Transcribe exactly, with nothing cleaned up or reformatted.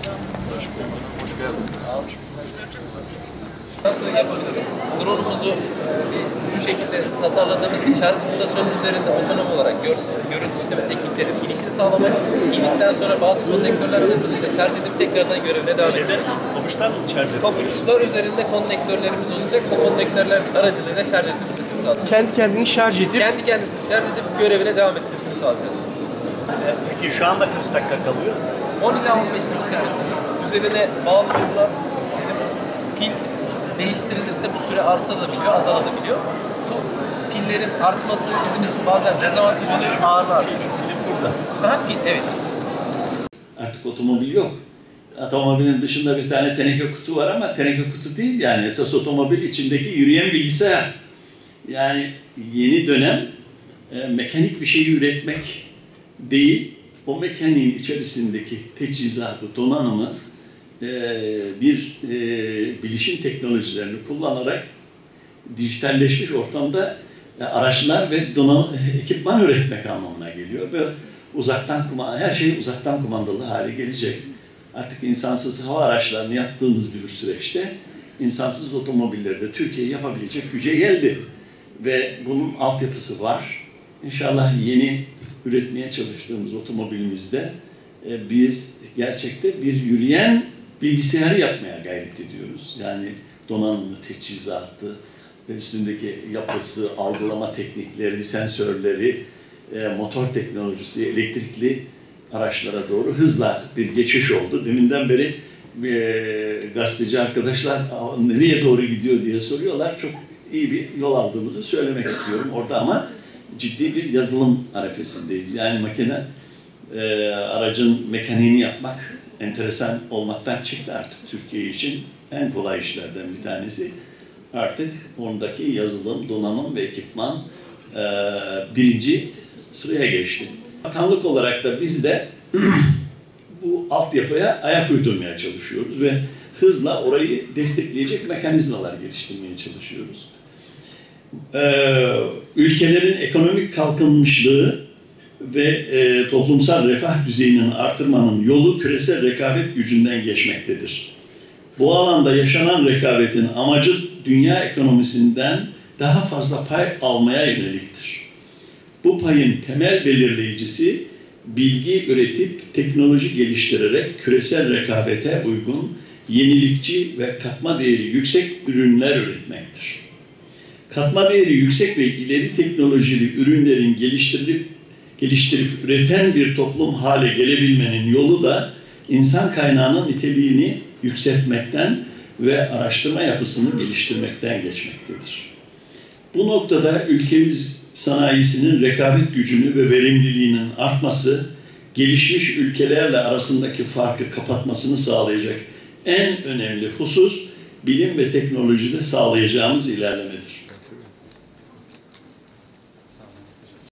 Hoş geldiniz. Nasıl yapabiliriz? Drone'umuzu şu şekilde tasarladığımız bir şarj istasyonunun üzerinde otonom olarak görüntü işleme teknikleri inişini sağlamak, indikten sonra bazı konnektörler aracılığıyla şarj edip tekrardan görevine devam edecek. Pabuçlar mı içeride? Pabuçlar üzerinde konnektörlerimiz olacak. O konnektörler aracılığıyla şarj edilmesini sağlayacağız. Kendi kendini şarj edip? Kendi kendisini şarj edip görevine devam etmesini sağlayacağız. Peki şu anda kaç dakika kalıyor? on ila on beş dakika arasında. Üzerine bağlı bulunan pil değiştirilirse bu süre artabiliyor, azalabiliyor. Bu pillerin artması bizim için bazen dezavantaj oluyor, ağırlığı artıyor. Pil burada. Daha pil, evet. Artık otomobil yok. Otomobilin dışında bir tane teneke kutu var ama teneke kutu değil yani esas otomobil içindeki yürüyen bilgisayar. Yani yeni dönem e, mekanik bir şeyi üretmek değil, o mekaniğin içerisindeki teçhizatı, donanımı e, bir e, bilişim teknolojilerini kullanarak dijitalleşmiş ortamda e, araçlar ve donanım, ekipman üretmek anlamına geliyor ve uzaktan kumanda, her şey uzaktan kumandalı hale gelecek. Artık insansız hava araçlarını yaptığımız bir süreçte insansız otomobilleri de Türkiye yapabilecek güce geldi. Ve bunun altyapısı var. İnşallah yeni üretmeye çalıştığımız otomobilimizde e, biz gerçekte bir yürüyen bilgisayarı yapmaya gayret ediyoruz. Yani donanımı, teçhizatı, üstündeki yapısı, algılama teknikleri, sensörleri, e, motor teknolojisi, elektrikli araçlara doğru hızla bir geçiş oldu. Deminden beri e, gazeteci arkadaşlar nereye doğru gidiyor diye soruyorlar. Çok iyi bir yol aldığımızı söylemek istiyorum orada ama ciddi bir yazılım arifesindeyiz. Yani makine e, aracın mekaniğini yapmak enteresan olmaktan çıktı artık Türkiye için en kolay işlerden bir tanesi. Artık ondaki yazılım, donanım ve ekipman e, birinci sıraya geçti. Bakanlık olarak da biz de bu altyapıya ayak uydurmaya çalışıyoruz ve hızla orayı destekleyecek mekanizmalar geliştirmeye çalışıyoruz. Ee, ülkelerin ekonomik kalkınmışlığı ve e, toplumsal refah düzeyinin artırmanın yolu küresel rekabet gücünden geçmektedir. Bu alanda yaşanan rekabetin amacı dünya ekonomisinden daha fazla pay almaya yöneliktir. Bu payın temel belirleyicisi bilgi üretip teknoloji geliştirerek küresel rekabete uygun, yenilikçi ve katma değeri yüksek ürünler üretmektir. Katma değeri yüksek ve ileri teknolojili ürünlerin geliştirilip geliştirip üreten bir toplum hale gelebilmenin yolu da insan kaynağının niteliğini yükseltmekten ve araştırma yapısını geliştirmekten geçmektedir. Bu noktada ülkemiz sanayisinin rekabet gücünü ve verimliliğinin artması, gelişmiş ülkelerle arasındaki farkı kapatmasını sağlayacak en önemli husus, bilim ve teknolojide sağlayacağımız ilerlemedir.